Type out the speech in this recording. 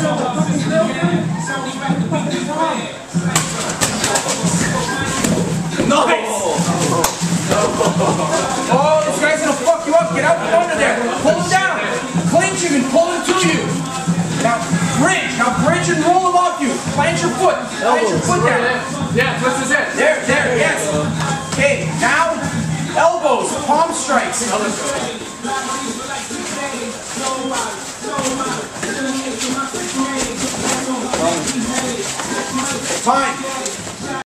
Oh, this guy's gonna fuck you up. Get out from under there. Pull him down. Clinch him and pull him to you. Now bridge. Now bridge and roll him off you. Plant your foot. Plant your foot down. Yeah, twist his head. There, yes. Okay, now elbows, palm strikes. Time.